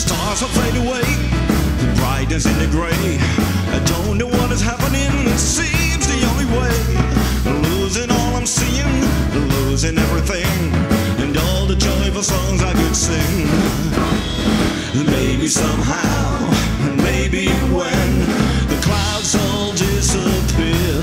stars will fade away, the brightness in the gray. I don't know what is happening, it seems the only way. Losing all I'm seeing, losing everything, and all the joyful songs I could sing. Maybe somehow, maybe when the clouds all disappear,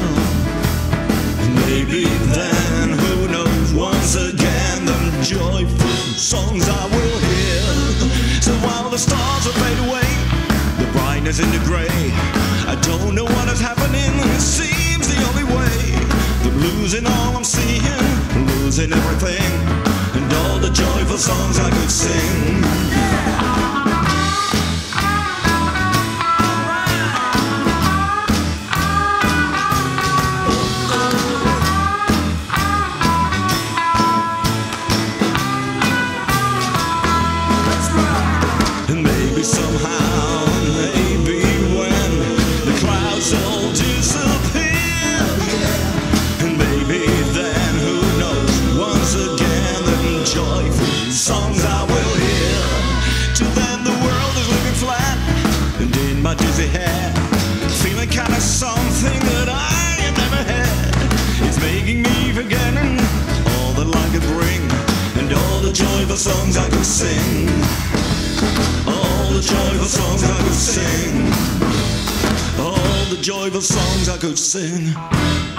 maybe then, who knows, once again the joyful songs I will hear. So while the stars will fade away, the brightness in the gray, I don't know what is happening, it seems the only way. I'm losing all I'm seeing, losing everything, and all the joyful songs I could sing. Somehow, maybe when the clouds all disappear, and maybe then, who knows, once again the joyful songs I will hear. Till then the world is looking flat, and in my dizzy head, feeling kind of something that I have never had. It's making me forgetting all that life could bring, and all the joyful songs I could sing. All the joyful songs I could sing. All the joyful songs I could sing.